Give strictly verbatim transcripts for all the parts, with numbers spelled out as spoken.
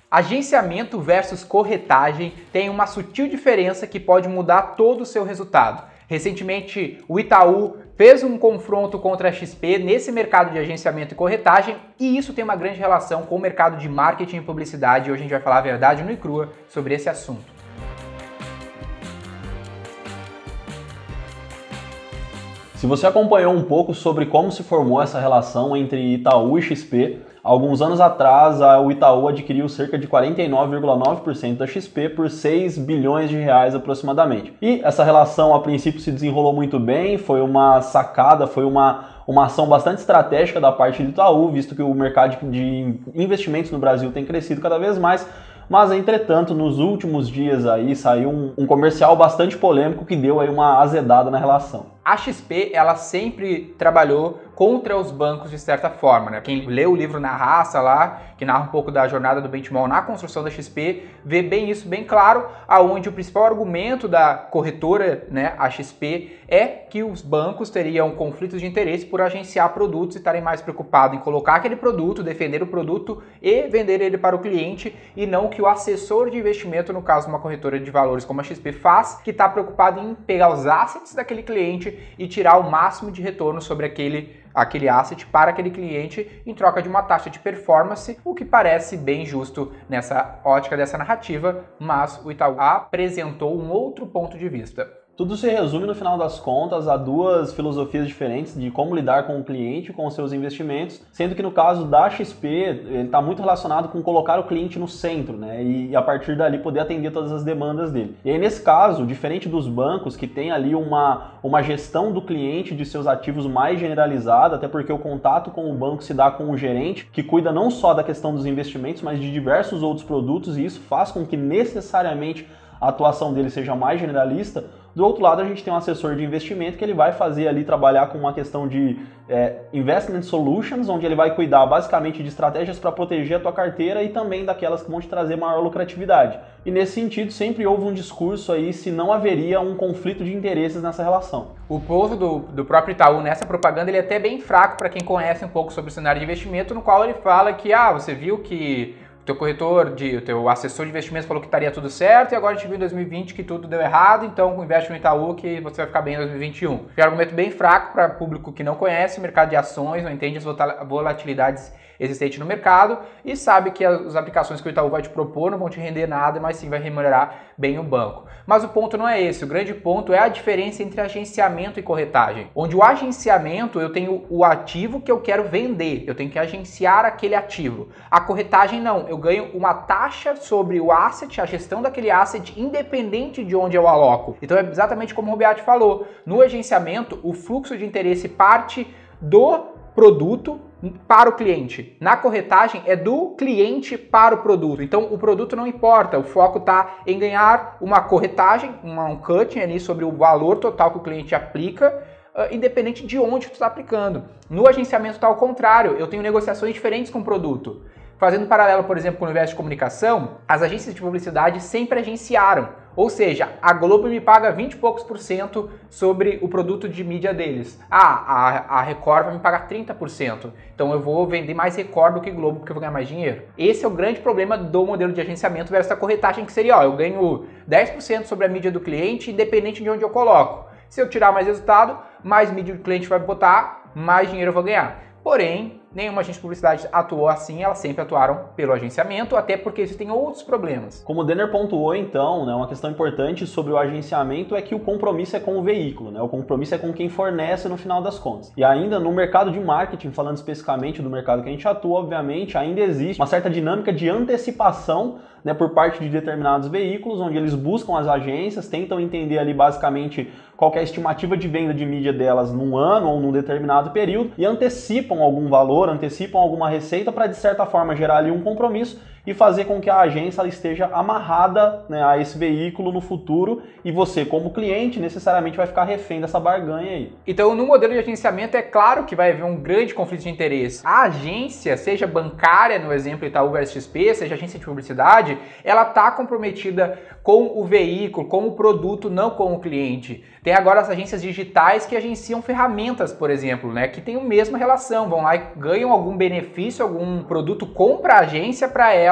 Agenciamento versus corretagem tem uma sutil diferença que pode mudar todo o seu resultado. Recentemente, o Itaú fez um confronto contra a X P nesse mercado de agenciamento e corretagem, e isso tem uma grande relação com o mercado de marketing e publicidade, e hoje a gente vai falar a verdade nua e crua sobre esse assunto. Se você acompanhou um pouco sobre como se formou essa relação entre Itaú e X P, alguns anos atrás o Itaú adquiriu cerca de quarenta e nove vírgula nove por cento da X P por seis bilhões de reais aproximadamente. E essa relação a princípio se desenrolou muito bem, foi uma sacada, foi uma, uma ação bastante estratégica da parte do Itaú, visto que o mercado de investimentos no Brasil tem crescido cada vez mais. Mas, entretanto, nos últimos dias aí saiu um, um comercial bastante polêmico que deu aí uma azedada na relação. A X P, ela sempre trabalhou contra os bancos de certa forma, né? Quem lê o livro Na Raça lá, que narra um pouco da jornada do Benchimol na construção da X P, vê bem isso bem claro, aonde o principal argumento da corretora, né, a X P, é que os bancos teriam conflitos de interesse por agenciar produtos e estarem mais preocupados em colocar aquele produto, defender o produto e vender ele para o cliente, e não que o assessor de investimento, no caso uma corretora de valores como a X P faz, que está preocupado em pegar os assets daquele cliente e tirar o máximo de retorno sobre aquele, aquele asset para aquele cliente em troca de uma taxa de performance, o que parece bem justo nessa ótica dessa narrativa, mas o Itaú apresentou um outro ponto de vista. Tudo se resume, no final das contas, a duas filosofias diferentes de como lidar com o cliente, com os seus investimentos, sendo que no caso da X P, ele está muito relacionado com colocar o cliente no centro, né? E a partir dali poder atender todas as demandas dele. E aí, nesse caso, diferente dos bancos, que tem ali uma, uma gestão do cliente de seus ativos mais generalizada, até porque o contato com o banco se dá com o gerente, que cuida não só da questão dos investimentos, mas de diversos outros produtos, e isso faz com que necessariamente a atuação dele seja mais generalista. Do outro lado, a gente tem um assessor de investimento que ele vai fazer ali, trabalhar com uma questão de é, investment solutions, onde ele vai cuidar basicamente de estratégias para proteger a tua carteira e também daquelas que vão te trazer maior lucratividade. E nesse sentido, sempre houve um discurso aí se não haveria um conflito de interesses nessa relação. O povo do, do próprio Itaú nessa propaganda, ele é até bem fraco para quem conhece um pouco sobre o cenário de investimento, no qual ele fala que, ah, você viu que o teu corretor, de, o teu assessor de investimentos falou que estaria tudo certo e agora a gente viu em dois mil e vinte que tudo deu errado, então investe no Itaú que você vai ficar bem em dois mil e vinte e um. É um argumento bem fraco para público que não conhece o mercado de ações, não entende as volatilidades existentes no mercado e sabe que as aplicações que o Itaú vai te propor não vão te render nada, mas sim vai remunerar bem o banco. Mas o ponto não é esse, o grande ponto é a diferença entre agenciamento e corretagem. Onde o agenciamento, eu tenho o ativo que eu quero vender, eu tenho que agenciar aquele ativo. A corretagem não, eu ganho uma taxa sobre o asset, a gestão daquele asset, independente de onde eu aloco. Então é exatamente como o Robiati falou, no agenciamento o fluxo de interesse parte do produto para o cliente. Na corretagem é do cliente para o produto. Então o produto não importa, o foco está em ganhar uma corretagem, uma, um cutting ali sobre o valor total que o cliente aplica, uh, independente de onde tu está aplicando. No agenciamento está ao contrário, eu tenho negociações diferentes com o produto. Fazendo um paralelo, por exemplo, com o universo de comunicação, as agências de publicidade sempre agenciaram. Ou seja, a Globo me paga vinte e poucos por cento sobre o produto de mídia deles. Ah, a, a Record vai me pagar trinta por cento. Então eu vou vender mais Record do que Globo porque eu vou ganhar mais dinheiro. Esse é o grande problema do modelo de agenciamento versus a corretagem, que seria, ó, eu ganho dez por cento sobre a mídia do cliente, independente de onde eu coloco. Se eu tirar mais resultado, mais mídia o cliente vai botar, mais dinheiro eu vou ganhar. Porém, nenhuma agência de publicidade atuou assim, elas sempre atuaram pelo agenciamento, até porque existem outros problemas. Como o Denner pontuou, então, né, uma questão importante sobre o agenciamento é que o compromisso é com o veículo, né, o compromisso é com quem fornece no final das contas. E ainda no mercado de marketing, falando especificamente do mercado que a gente atua, obviamente, ainda existe uma certa dinâmica de antecipação, né, por parte de determinados veículos, onde eles buscam as agências, tentam entender ali basicamente qual que é a estimativa de venda de mídia delas num ano ou num determinado período e antecipam algum valor, antecipam alguma receita para, de certa forma, gerar ali um compromisso e fazer com que a agência ela esteja amarrada, né, a esse veículo no futuro e você, como cliente, necessariamente vai ficar refém dessa barganha aí. Então, no modelo de agenciamento, é claro que vai haver um grande conflito de interesse. A agência, seja bancária, no exemplo Itaú versus X P, seja agência de publicidade, ela está comprometida com o veículo, com o produto, não com o cliente. Tem agora as agências digitais que agenciam ferramentas, por exemplo, né, que tem a mesma relação, vão lá e ganham algum benefício, algum produto, compra a agência para ela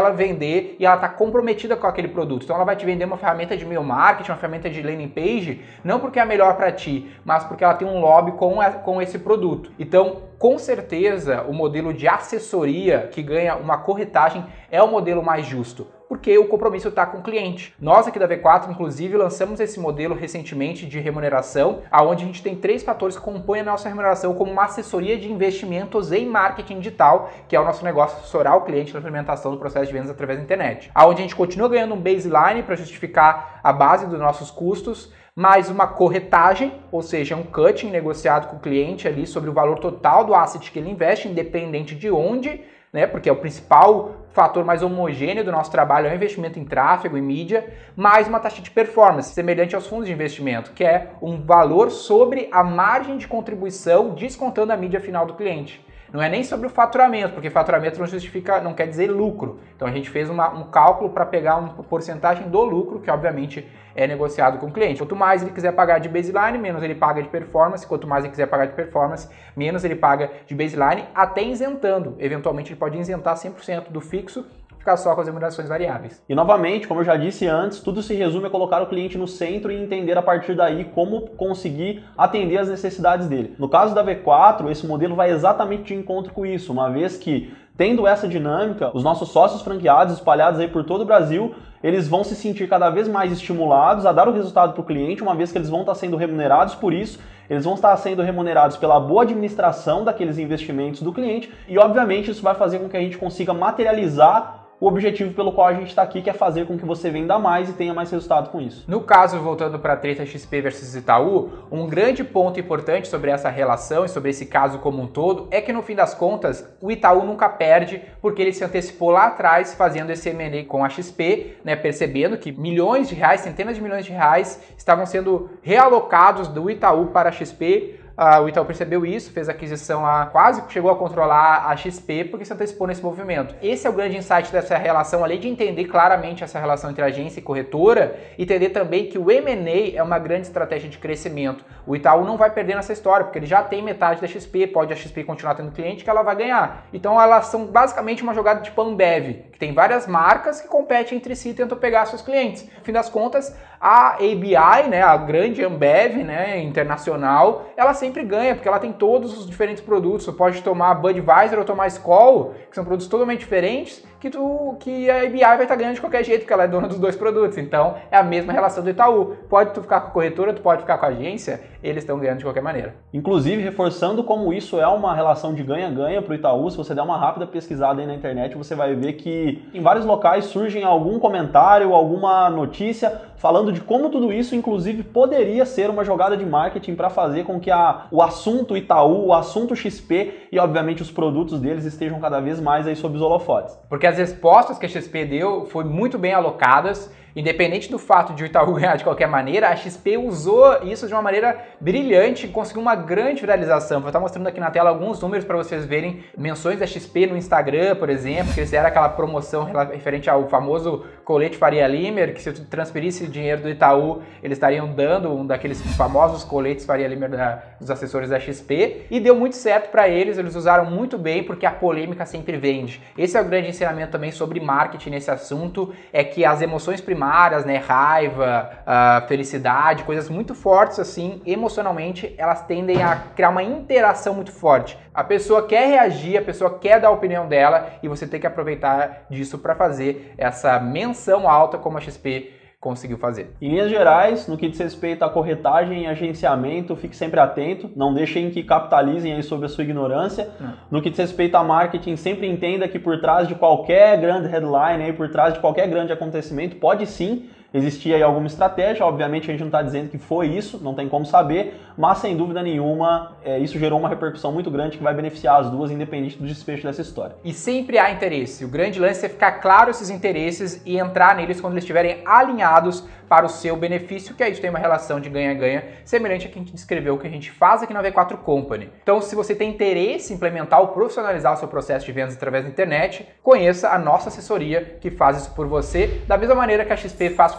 ela vender e ela está comprometida com aquele produto. Então ela vai te vender uma ferramenta de e-mail marketing, uma ferramenta de landing page, não porque é a melhor para ti, mas porque ela tem um lobby com, a, com esse produto. Então, com certeza, o modelo de assessoria que ganha uma corretagem é o modelo mais justo, porque o compromisso está com o cliente. Nós aqui da V quatro, inclusive, lançamos esse modelo recentemente de remuneração, onde a gente tem três fatores que compõem a nossa remuneração como uma assessoria de investimentos em marketing digital, que é o nosso negócio assessorar o cliente na implementação do processo de vendas através da internet. Onde a gente continua ganhando um baseline para justificar a base dos nossos custos, mais uma corretagem, ou seja, um cutting negociado com o cliente ali sobre o valor total do asset que ele investe, independente de onde, né? Porque é o principal fator mais homogêneo do nosso trabalho é o investimento em tráfego e mídia, mais uma taxa de performance, semelhante aos fundos de investimento, que é um valor sobre a margem de contribuição descontando a mídia final do cliente. Não é nem sobre o faturamento, porque faturamento não justifica, não quer dizer lucro. Então a gente fez uma, um cálculo para pegar uma porcentagem do lucro, que obviamente é negociado com o cliente. Quanto mais ele quiser pagar de baseline, menos ele paga de performance. Quanto mais ele quiser pagar de performance, menos ele paga de baseline, até isentando. Eventualmente ele pode isentar cem por cento do fixo, ficar só com as remunerações variáveis. E novamente, como eu já disse antes, tudo se resume a colocar o cliente no centro e entender a partir daí como conseguir atender as necessidades dele. No caso da V quatro, esse modelo vai exatamente de encontro com isso, uma vez que, tendo essa dinâmica, os nossos sócios franqueados espalhados aí por todo o Brasil, eles vão se sentir cada vez mais estimulados a dar o resultado para o cliente, uma vez que eles vão estar sendo remunerados por isso, eles vão estar sendo remunerados pela boa administração daqueles investimentos do cliente e, obviamente, isso vai fazer com que a gente consiga materializar o objetivo pelo qual a gente está aqui, que é fazer com que você venda mais e tenha mais resultado com isso. No caso, voltando para a treta X P versus Itaú, um grande ponto importante sobre essa relação e sobre esse caso como um todo é que, no fim das contas, o Itaú nunca perde porque ele se antecipou lá atrás fazendo esse M and A com a X P, né, percebendo que milhões de reais, centenas de milhões de reais estavam sendo realocados do Itaú para a X P. Uh, o Itaú percebeu isso, fez a aquisição, a, quase chegou a controlar a X P porque se antecipou nesse movimento. Esse é o grande insight dessa relação, além de entender claramente essa relação entre agência e corretora, entender também que o M and A é uma grande estratégia de crescimento. O Itaú não vai perder nessa história, porque ele já tem metade da X P, pode a X P continuar tendo cliente que ela vai ganhar. Então elas são basicamente uma jogada tipo Ambev, que tem várias marcas que competem entre si e tentam pegar seus clientes. No fim das contas, a A B I, né, a grande Ambev, né, internacional, ela sempre ganha, porque ela tem todos os diferentes produtos. Você pode tomar Budweiser ou tomar Skol, que são produtos totalmente diferentes, que, tu, que a A B I vai estar ganhando de qualquer jeito, porque ela é dona dos dois produtos. Então, é a mesma relação do Itaú. Pode tu ficar com a corretora, tu pode ficar com a agência, eles estão ganhando de qualquer maneira. Inclusive, reforçando como isso é uma relação de ganha-ganha para o Itaú, se você der uma rápida pesquisada aí na internet, você vai ver que em vários locais surgem algum comentário, alguma notícia falando de como tudo isso, inclusive, poderia ser uma jogada de marketing para fazer com que a, o assunto Itaú, o assunto X P e, obviamente, os produtos deles estejam cada vez mais aí sob os holofotes. Porque as respostas que a X P deu foram muito bem alocadas. Independente do fato de o Itaú ganhar de qualquer maneira, a X P usou isso de uma maneira brilhante e conseguiu uma grande viralização. Vou estar mostrando aqui na tela alguns números para vocês verem menções da X P no Instagram, por exemplo, que eles fizeram aquela promoção referente ao famoso colete Faria Limer, que se tu transferisse o dinheiro do Itaú, eles estariam dando um daqueles famosos coletes Faria Limer da, dos assessores da X P, e deu muito certo para eles, eles usaram muito bem, porque a polêmica sempre vende. Esse é o grande ensinamento também sobre marketing nesse assunto, é que as emoções primárias, né, raiva, uh, felicidade, coisas muito fortes assim, emocionalmente, elas tendem a criar uma interação muito forte. A pessoa quer reagir, a pessoa quer dar a opinião dela e você tem que aproveitar disso para fazer essa menção alta como a X P conseguiu fazer. Em linhas gerais, no que diz respeito à corretagem e agenciamento, fique sempre atento, não deixem que capitalizem aí sobre a sua ignorância. Não. No que diz respeito a marketing, sempre entenda que por trás de qualquer grande headline, aí, por trás de qualquer grande acontecimento, pode sim existir aí alguma estratégia. Obviamente a gente não está dizendo que foi isso, não tem como saber, mas sem dúvida nenhuma é, isso gerou uma repercussão muito grande que vai beneficiar as duas, independente do desfecho dessa história. E sempre há interesse. O grande lance é ficar claro esses interesses e entrar neles quando eles estiverem alinhados para o seu benefício, que aí tem uma relação de ganha-ganha semelhante a que a gente descreveu, que a gente faz aqui na V quatro Company. Então, se você tem interesse em implementar ou profissionalizar o seu processo de vendas através da internet, conheça a nossa assessoria que faz isso por você, da mesma maneira que a X P faz com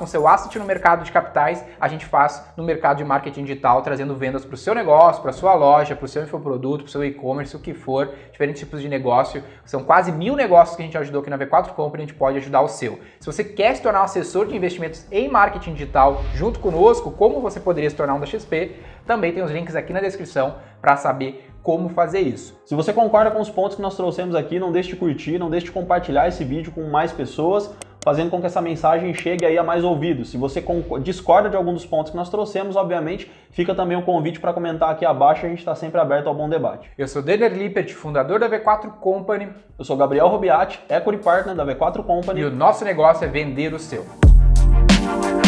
com seu asset no mercado de capitais, a gente faz no mercado de marketing digital, trazendo vendas para o seu negócio, para a sua loja, para o seu infoproduto, para o seu e-commerce, o que for, diferentes tipos de negócio. São quase mil negócios que a gente ajudou aqui na V quatro Company, a gente pode ajudar o seu. Se você quer se tornar um assessor de investimentos em marketing digital junto conosco, como você poderia se tornar um da X P, também tem os links aqui na descrição para saber como fazer isso. Se você concorda com os pontos que nós trouxemos aqui, não deixe de curtir, não deixe de compartilhar esse vídeo com mais pessoas, fazendo com que essa mensagem chegue aí a mais ouvidos. Se você discorda de algum dos pontos que nós trouxemos, obviamente, fica também um convite para comentar aqui abaixo, a gente está sempre aberto ao bom debate. Eu sou Denner Lippert, fundador da V quatro Company. Eu sou Gabriel Robiati, Equity Partner da V quatro Company. E o nosso negócio é vender o seu.